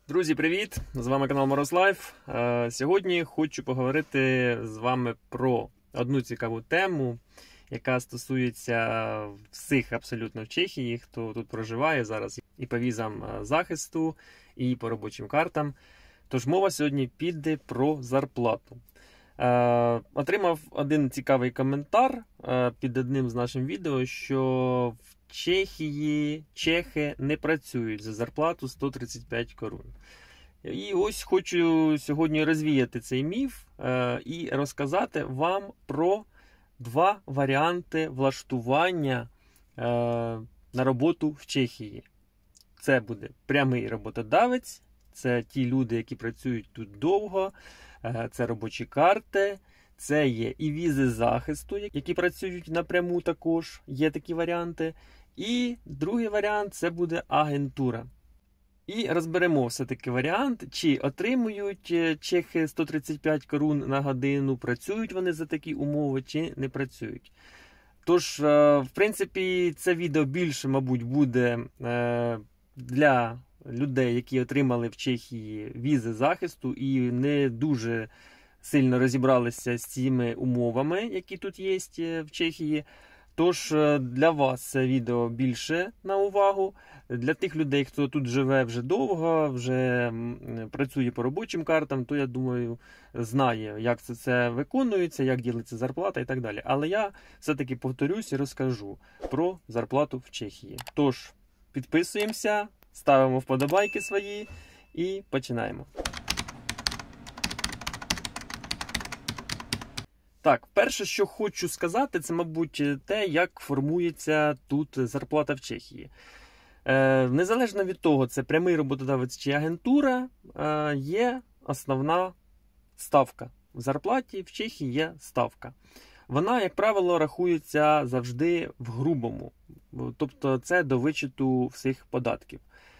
Друзі, привіт! З вами канал Мороз.Лайф. Сьогодні хочу поговорити з вами про одну цікаву тему, яка стосується всіх абсолютно в Чехії, хто тут проживає зараз і по візам захисту, і по робочим картам. Тож мова сьогодні піде про зарплату. Отримав один цікавий коментар під одним з нашим відео, що в Чехії чехи не працюють за зарплату 135 корун. І ось хочу сьогодні розвіяти цей міф і розказати вам про два варіанти влаштування на роботу в Чехії. Це буде прямий роботодавець, це ті люди, які працюють тут довго, це робочі карти, це є і візи захисту, які працюють напряму також, є такі варіанти. І другий варіант – це буде агентура. І розберемо все-таки варіант, чи отримують чехи 135 корун на годину, працюють вони за такі умови, чи не працюють. Тож, в принципі, це відео більше, мабуть, буде для людей, які отримали в Чехії візи захисту і не дуже сильно розібралися з цими умовами, які тут є в Чехії. Тож для вас це відео більше на увагу. Для тих людей, хто тут живе вже довго, вже працює по робочим картам, то, я думаю, знає, як це виконується, як ділиться зарплата і так далі. Але я все-таки повторюсь і розкажу про зарплату в Чехії. Тож, підписуємося, ставимо вподобайки свої і починаємо. Так, перше, що хочу сказати, це, мабуть, те, як формується тут зарплата в Чехії. Незалежно від того, це прямий роботодавець чи агентура, є основна ставка. В зарплаті в Чехії є ставка. Вона, як правило, рахується завжди в грубому. Тобто це до вичету всіх податків.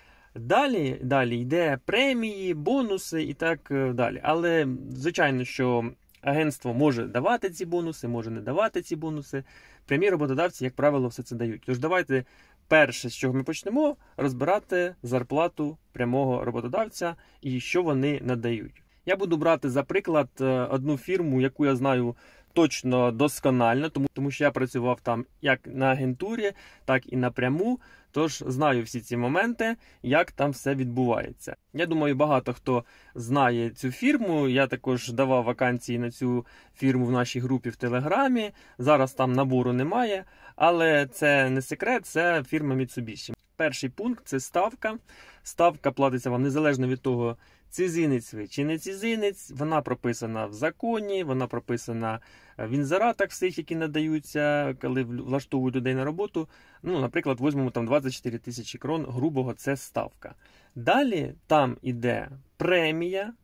Далі йде премії, бонуси і так далі. Але, звичайно, що агентство може давати ці бонуси, може не давати ці бонуси. Прямі роботодавці, як правило, все це дають. Тож давайте перше, з чого ми почнемо, розбирати зарплату прямого роботодавця і що вони надають. Я буду брати за приклад одну фірму, яку я знаю точно досконально, тому що я працював там як на агентурі, так і напряму. Тож знаю всі ці моменти, як там все відбувається. Я думаю, багато хто знає цю фірму. Я також давав вакансії на цю фірму в нашій групі в Телеграмі. Зараз там набору немає, але це не секрет, це фірма Mitsubishi. Перший пункт – це ставка. Ставка платиться вам незалежно від того, цізинець ви чи не цізинець. Вона прописана в законі, вона прописана в інзератах всіх, які надаються, коли влаштовують людей на роботу. Наприклад, візьмемо там 24 тисячі крон грубого, це ставка. Далі там іде премія.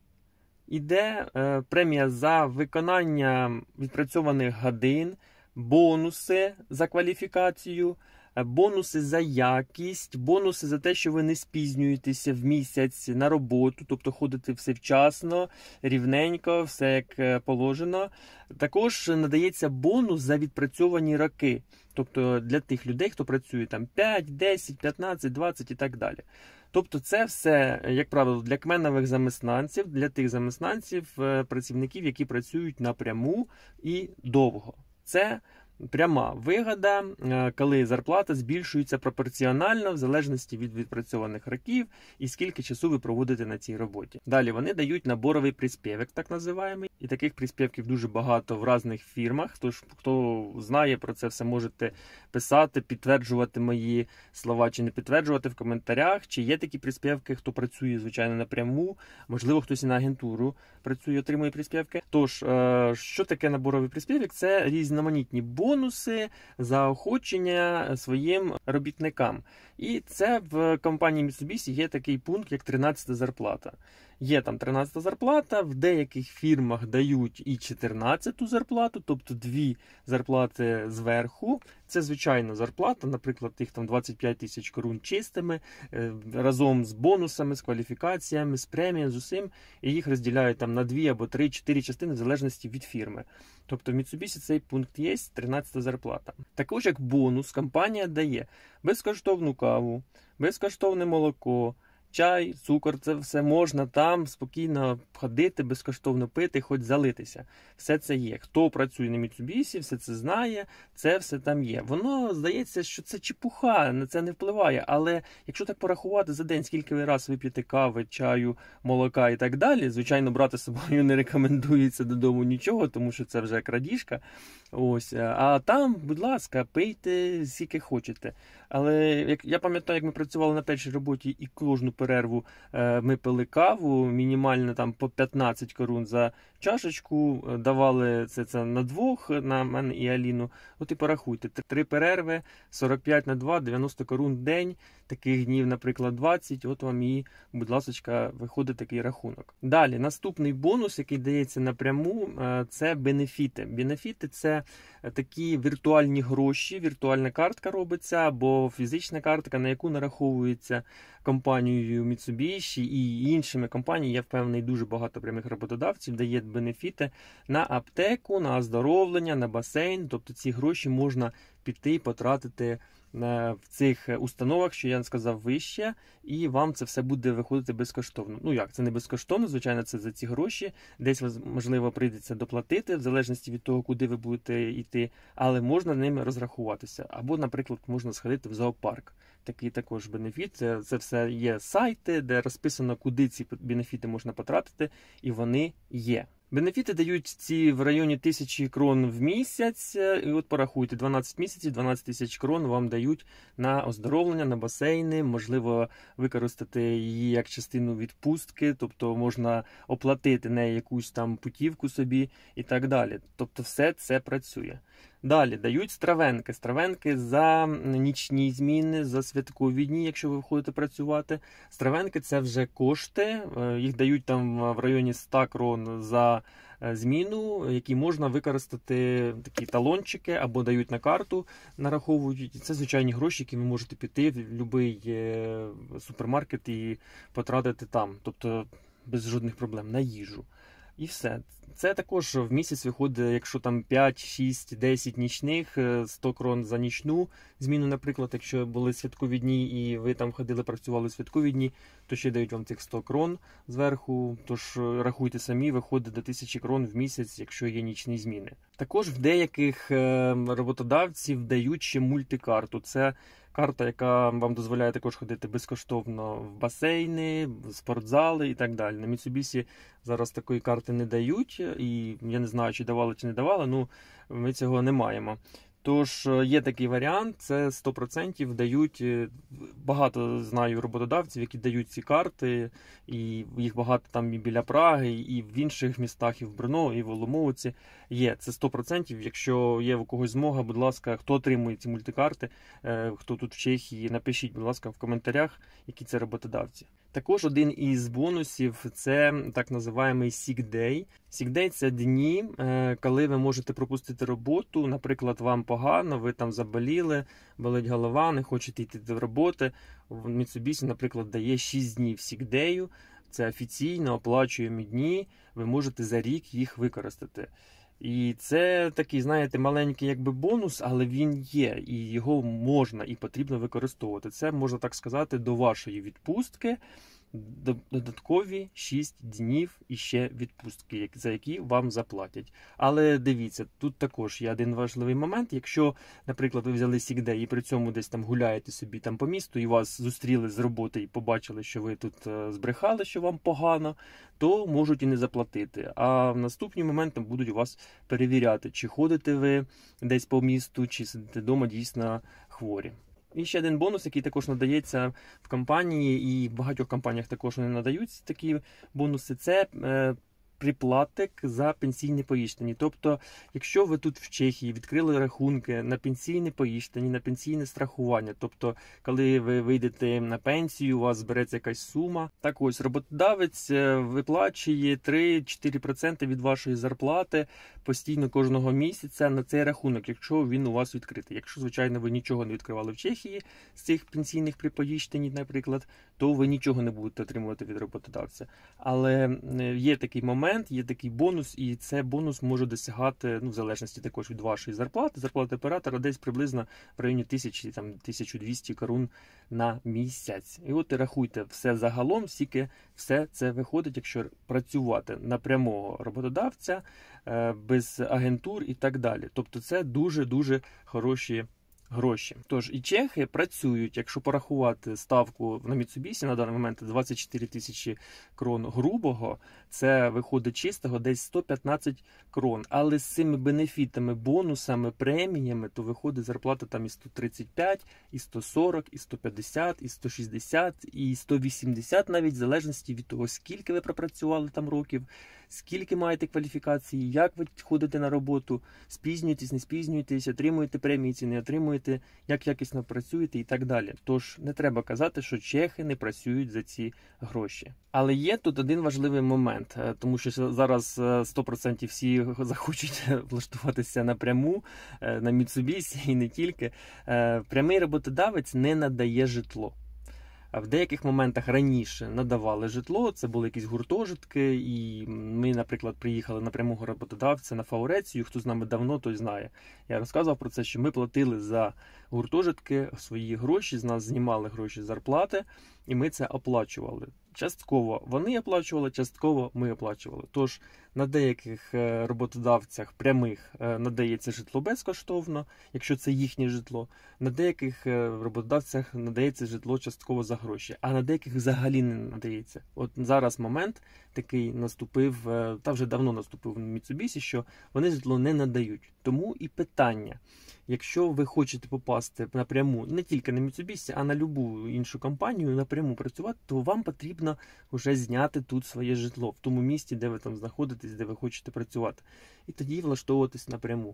Іде премія за виконання відпрацьованих годин, бонуси за кваліфікацію, бонуси за якість, бонуси за те, що ви не спізнюєтеся в місяць на роботу, тобто ходите все вчасно, рівненько, все як положено. Також надається бонус за відпрацьовані роки, тобто для тих людей, хто працює там 5, 10, 15, 20 і так далі. Тобто це все, як правило, для кменових замеснанців, для тих замеснанців, працівників, які працюють напряму і довго. Це пряма вигода, коли зарплата збільшується пропорціонально в залежності від відпрацьованих років і скільки часу ви проводите на цій роботі. Далі вони дають наборовий приспєвок, так називаємо. І таких приспєвків дуже багато в різних фірмах. Тож, хто знає про це все, можете писати, підтверджувати мої слова чи не підтверджувати в коментарях. Чи є такі приспєвки, хто працює, звичайно, напряму. Можливо, хтось і на агентуру працює, отримує приспєвки. Тож, що таке наборовий приспєвок? Це різноманітні бонуси, заохочення своїм робітникам. І це в компанії Mitsubishi є такий пункт, як 13-та зарплата. Є там 13-та зарплата, в деяких фірмах дають і 14-ту зарплату, тобто дві зарплати зверху. Це звичайна зарплата, наприклад, тих там 25 тисяч корун чистими, разом з бонусами, з кваліфікаціями, з премією, з усім, і їх розділяють там на 2 або 3, 4 частини в залежності від фірми. Тобто в Mitsubishi цей пункт є, 13-та зарплата. Також як бонус компанія дає безкоштовну каву, безкоштовне молоко, чай, цукор, це все можна там спокійно ходити, безкоштовно пити, хоч залитися. Все це є. Хто працює на Mitsubishi, все це знає, це все там є. Воно здається, що це чепуха, на це не впливає. Але якщо так порахувати за день, скільки ви раз вип'єте кави, чаю, молока і так далі, звичайно, брати з собою не рекомендується додому нічого, тому що це вже крадіжка. Ось, а там, будь ласка, пийте скільки хочете. Але я пам'ятаю, як ми працювали на першій роботі і кожну перерву ми пили каву, мінімально там по 15 корун за чашечку, давали це на двох, на мене і Аліну. От і порахуйте, 3 перерви, 45 на 2, 90 корун в день, таких днів, наприклад, 20, от вам і, будь ласка, виходить такий рахунок. Далі, наступний бонус, який дається напряму, це бенефіти. Бенефіти – це такі віртуальні гроші, віртуальна картка робиться, або фізична картка, на яку нараховується компанією Mitsubishi і іншими компаніями. Я впевнений, дуже багато прямих роботодавців дає бенефіти на аптеку, на оздоровлення, на басейн. Тобто ці гроші можна піти і потратити в цих установах, що я сказав вище, і вам це все буде виходити безкоштовно. Ну як, це не безкоштовно, звичайно, це за ці гроші. Десь, можливо, прийдеться доплатити, в залежності від того, куди ви будете йти, але можна ними розрахуватися. Або, наприклад, можна сходити в зоопарк. Такий також бенефіт. Це все є сайти, де розписано, куди ці бенефіти можна потратити, і вони є. Бенефіти дають ці в районі 1000 крон в місяць, і от порахуйте, 12 місяців, 12 тисяч крон вам дають на оздоровлення, на басейни, можливо використати її як частину відпустки, тобто можна оплатити неї якусь там путівку собі і так далі. Тобто все це працює. Далі дають стравенки. Стравенки за нічні зміни, за святкові дні, якщо ви виходите працювати. Стравенки – це вже кошти, їх дають там в районі 100 крон за зміну, які можна використати, такі талончики, або дають на карту, нараховують. Це звичайні гроші, які ви можете піти в будь-який супермаркет і потратити там. Тобто без жодних проблем, на їжу. І все. Це також в місяць виходить, якщо там 5, 6, 10 нічних, 100 крон за нічну зміну, наприклад, якщо були святкові дні і ви там ходили, працювали святкові дні, то ще дають вам тих 100 крон зверху, тож рахуйте самі, виходить до 1000 крон в місяць, якщо є нічні зміни. Також в деяких роботодавців дають ще мультикарту. Це карта, яка вам дозволяє також ходити безкоштовно в басейни, в спортзали і так далі. На Mitsubishi зараз такої карти не дають, і я не знаю, чи давали, чи не давали, ну ми цього не маємо. Тож є такий варіант, це 100% дають, багато знаю роботодавців, які дають ці карти, і їх багато там і біля Праги, і в інших містах, і в Брно, і в Оломouці є. Це 100%, якщо є у когось змога, будь ласка, хто отримує ці мультикарти, хто тут в Чехії, напишіть, будь ласка, в коментарях, які це роботодавці. Також один із бонусів – це так називаємий sick day. Sick day – це дні, коли ви можете пропустити роботу, наприклад, вам погано, ви там заболіли, болить голова, не хочете йти до роботи. Mitsubishi, наприклад, дає 6 днів sick day, це офіційно оплачуємі дні, ви можете за рік їх використати. І це такий, знаєте, маленький якби бонус, але він є, і його можна і потрібно використовувати. Це, можна так сказати, до вашої відпустки додаткові 6 днів і ще відпустки, за які вам заплатять. Але дивіться, тут також є один важливий момент. Якщо, наприклад, ви взяли sick day і при цьому десь там гуляєте собі там по місту і вас зустріли з роботи і побачили, що ви тут збрехали, що вам погано, то можуть і не заплатити. А в наступні моменти будуть у вас перевіряти, чи ходите ви десь по місту, чи сидите вдома дійсно хворі. І ще один бонус, який також надається в компанії, і в багатьох компаніях також вони надають такі бонуси, це приплатик за пенсійне поїждження. Тобто, якщо ви тут в Чехії відкрили рахунки на пенсійне поїждження, на пенсійне страхування, тобто, коли ви вийдете на пенсію, у вас збереться якась сума, так ось, роботодавець виплачує 3-4% від вашої зарплати постійно кожного місяця на цей рахунок, якщо він у вас відкритий. Якщо, звичайно, ви нічого не відкривали в Чехії з цих пенсійних припоїжджень, наприклад, то ви нічого не будете отримувати від роботодавця. Але є такий момент, момент є такий бонус, і це бонус може досягати, в залежності також від вашої зарплати оператора, десь приблизно в районі 1200 корун на місяць. І от і рахуйте все загалом, скільки все це виходить, якщо працювати на прямого роботодавця, без агентур і так далі. Тобто це дуже-дуже хороші гроші. Тож і чехи працюють, якщо порахувати ставку на Mitsubishi на даний момент 24 тисячі крон грубого, це виходить чистого десь 115 крон. Але з цими бенефітами, бонусами, преміями, то виходить зарплата там і 135, і 140, і 150, і 160, і 180 навіть, в залежності від того, скільки ви пропрацювали там років, скільки маєте кваліфікації, як ви ходите на роботу, спізнюєтесь, не спізнюєтесь, отримуєте премії, чи не отримуєте, як якісно працюєте і так далі. Тож не треба казати, що чехи не працюють за ці гроші. Але є тут один важливий момент, тому що зараз 100% всі захочуть влаштуватися напряму на Mitsubishi і не тільки. Прямий роботодавець не надає житло. В деяких моментах раніше надавали житло, це були якісь гуртожитки, і ми, наприклад, приїхали на прямого роботодавця на Фаурецію, хто з нами давно, той знає. Я розказував про це, що ми платили за гуртожитки свої гроші, з нас знімали гроші з зарплати, і ми це оплачували. Частково вони оплачували, частково ми оплачували. Тож на деяких роботодавцях прямих надається житло безкоштовно, якщо це їхнє житло. На деяких роботодавцях надається житло частково за гроші, а на деяких взагалі не надається. От зараз момент такий наступив, та вже давно наступив в Mitsubishi, що вони житло не надають. Тому і питання. Якщо ви хочете попасти напряму, не тільки на Mitsubishi, а на любу іншу компанію напряму працювати, то вам потрібно вже зняти тут своє житло, в тому місті, де ви там знаходитесь, де ви хочете працювати. І тоді влаштовуватись напряму.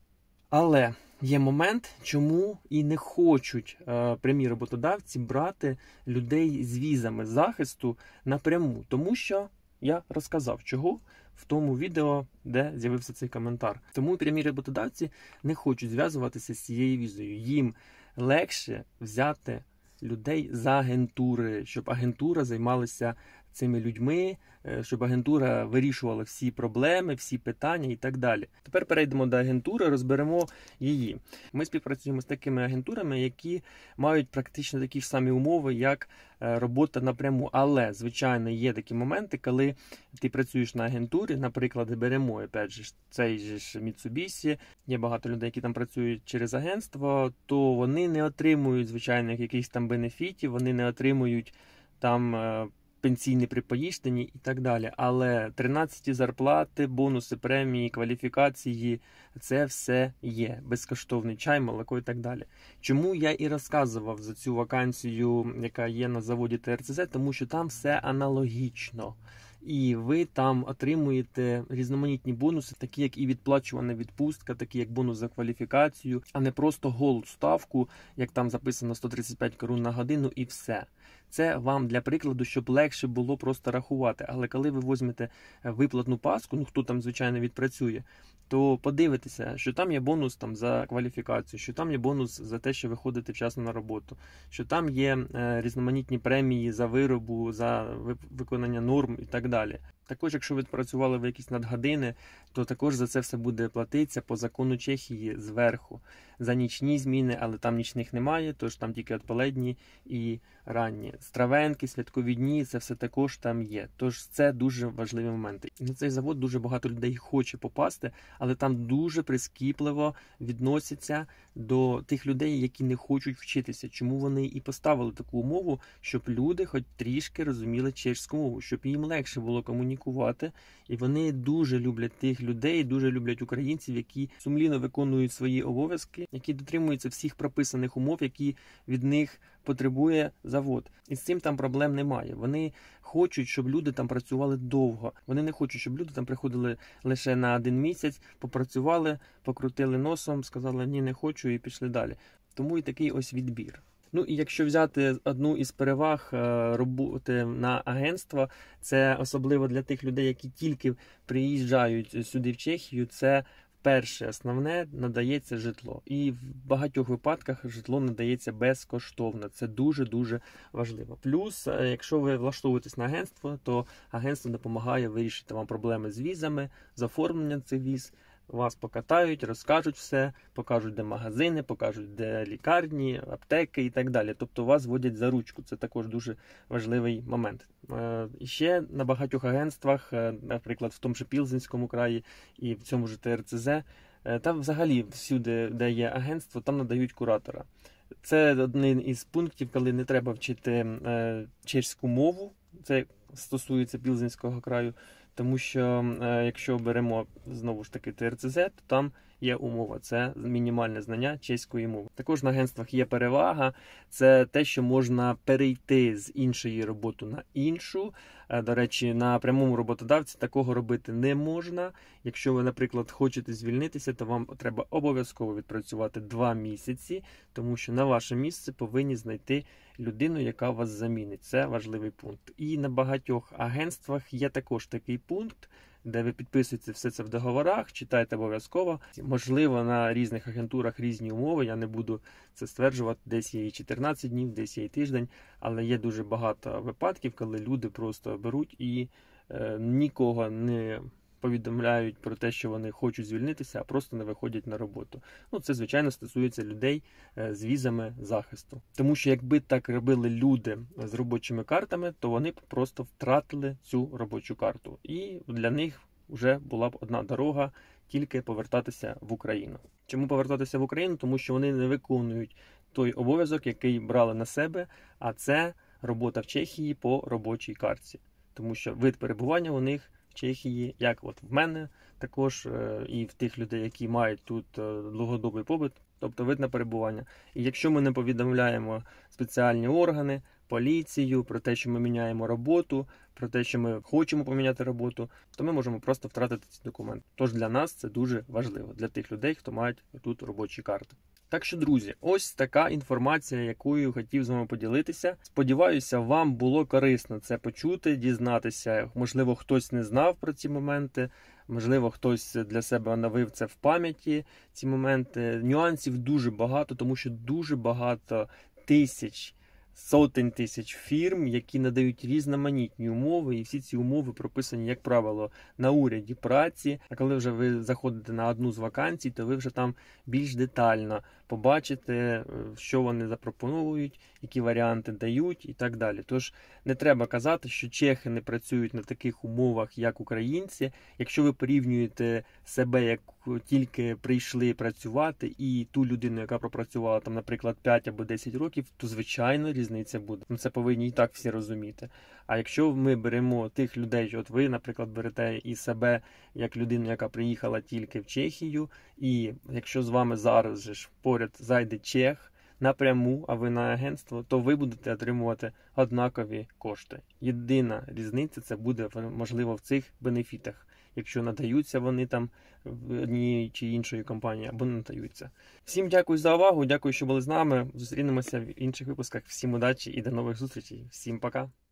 Але є момент, чому і не хочуть прямі роботодавці брати людей з візами захисту напряму. Тому що я розказав, чого в тому відео, де з'явився цей коментар. Тому прямі роботодавці не хочуть зв'язуватися з цією візою. Їм легше взяти людей з агентури, щоб агентура займалася цими людьми, щоб агентура вирішувала всі проблеми, всі питання і так далі. Тепер перейдемо до агентури, розберемо її. Ми співпрацюємо з такими агентурами, які мають практично такі ж самі умови, як робота напряму. Але, звичайно, є такі моменти, коли ти працюєш на агентурі, наприклад, беремо, опять же, цей же ж Mitsubishi, є багато людей, які там працюють через агентство, то вони не отримують, звичайно, якихось там бенефітів, вони не отримують там пенсійні припоїждження і так далі. Але 13 зарплати, бонуси, премії, кваліфікації – це все є. Безкоштовний чай, молоко і так далі. Чому я і розказував за цю вакансію, яка є на заводі ТРЦЗ? Тому що там все аналогічно. І ви там отримуєте різноманітні бонуси, такі як і відплачувана відпустка, такі як бонус за кваліфікацію, а не просто голу ставку, як там записано 135 корун на годину і все. Це вам для прикладу, щоб легше було просто рахувати. Але коли ви візьмете виплатну паску, хто там, звичайно, відпрацює, то подивитися, що там є бонус там за кваліфікацію, що там є бонус за те, що ви ходите вчасно на роботу, що там є різноманітні премії за виробу, за виконання норм і так далі. Також, якщо ви працювали в якісь надгодини, то також за це все буде платитися по закону Чехії зверху. За нічні зміни, але там нічних немає, тож там тільки відполедні і ранні. Стравенки, святкові дні, це все також там є. Тож це дуже важливі моменти. І на цей завод дуже багато людей хоче попасти, але там дуже прискіпливо відносяться до тих людей, які не хочуть вчитися. Чому вони і поставили таку умову, щоб люди хоч трішки розуміли чеську мову, щоб їм легше було комунікувати. І вони дуже люблять тих людей, дуже люблять українців, які сумлінно виконують свої обов'язки, які дотримуються всіх прописаних умов, які від них потребує завод. І з цим там проблем немає. Вони хочуть, щоб люди там працювали довго. Вони не хочуть, щоб люди там приходили лише на 1 місяць, попрацювали, покрутили носом, сказали «ні, не хочу» і пішли далі. Тому і такий ось відбір. Ну і якщо взяти одну із переваг роботи на агентство, це особливо для тих людей, які тільки приїжджають сюди в Чехію, це перше, основне, надається житло. І в багатьох випадках житло надається безкоштовно. Це дуже-дуже важливо. Плюс, якщо ви влаштовуєтесь на агентство, то агентство допомагає вирішити вам проблеми з візами, з оформленням цих віз. Вас покатають, розкажуть все, покажуть, де магазини, покажуть, де лікарні, аптеки і так далі. Тобто вас водять за ручку. Це також дуже важливий момент. І ще на багатьох агентствах, наприклад, в тому ж Пілзенському краї і в цьому ж ТРЦЗ, там взагалі всюди, де є агентство, там надають куратора. Це один із пунктів, коли не треба вчити чеську мову. Це стосується Пілзенського краю. Тому що, якщо беремо, знову ж таки, ТРЦЗ, то там є умова. Це мінімальне знання чеської мови. Також на агентствах є перевага. Це те, що можна перейти з іншої роботи на іншу. До речі, на прямому роботодавці такого робити не можна. Якщо ви, наприклад, хочете звільнитися, то вам треба обов'язково відпрацювати 2 місяці, тому що на ваше місце повинні знайти людину, яка вас замінить. Це важливий пункт. І на багатьох агентствах є також такий пункт, де ви підписуєте все це в договорах, читаєте обов'язково. Можливо, на різних агентурах різні умови, я не буду це стверджувати, десь є і 14 днів, десь є і тиждень, але є дуже багато випадків, коли люди просто беруть і нікого не повідомляють про те, що вони хочуть звільнитися, а просто не виходять на роботу. Ну, це, звичайно, стосується людей з візами захисту. Тому що якби так робили люди з робочими картами, то вони б просто втратили цю робочу карту. І для них вже була б одна дорога – тільки повертатися в Україну. Чому повертатися в Україну? Тому що вони не виконують той обов'язок, який брали на себе, а це робота в Чехії по робочій картці. Тому що вид перебування у них Чехії, як от в мене також, і в тих людей, які мають тут довгодобий побит, тобто вид на перебування. І якщо ми не повідомляємо спеціальні органи, поліцію про те, що ми міняємо роботу, про те, що ми хочемо поміняти роботу, то ми можемо просто втратити ці документи. Тож для нас це дуже важливо, для тих людей, хто мають тут робочі карти. Так що, друзі, ось така інформація, якою хотів з вами поділитися. Сподіваюся, вам було корисно це почути, дізнатися. Можливо, хтось не знав про ці моменти, можливо, хтось для себе оновив це в пам'яті, ці моменти. Нюансів дуже багато, тому що дуже багато сотень тисяч фірм, які надають різноманітні умови, і всі ці умови прописані, як правило, на уряді праці. А коли вже ви заходите на одну з вакансій, то ви вже там більш детально побачите, що вони запропонують, які варіанти дають і так далі. Тож не треба казати, що чехи не працюють на таких умовах, як українці. Якщо ви порівнюєте себе, як тільки прийшли працювати, і ту людину, яка пропрацювала там, наприклад, 5 або 10 років, то, звичайно, різниця буде. Це повинні і так всі розуміти. А якщо ми беремо тих людей, от ви, наприклад, берете і себе як людину, яка приїхала тільки в Чехію, і якщо з вами зараз же ж поряд зайде чех напряму, а ви на агентство, то ви будете отримувати однакові кошти. Єдина різниця це буде, можливо, в цих бенефітах, якщо надаються вони там в одній чи іншої компанії, або не надаються. Всім дякую за увагу, дякую, що були з нами. Зустрінемося в інших випусках. Всім удачі і до нових зустрічей. Всім пока!